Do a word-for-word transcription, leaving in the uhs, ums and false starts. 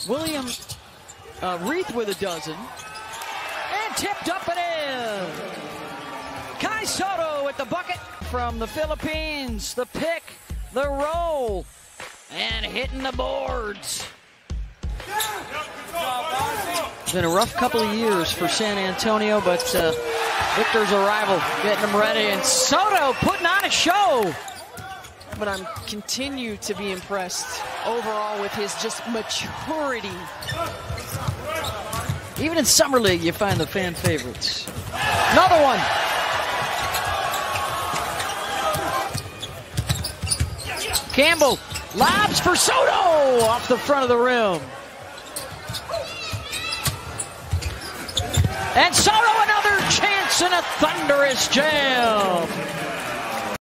William uh, Reith with a dozen. And tipped up and in. Kai Sotto with the bucket from the Philippines. The pick, the roll, and hitting the boards. It's been a rough couple of years for San Antonio, but uh, Victor's arrival getting them ready, and Sotto putting on a show. But I'm continue to be impressed overall with his just maturity. Even in Summer League, you find the fan favorites. Another one. Campbell lobs for Sotto off the front of the rim. And Sotto another chance and a thunderous jam.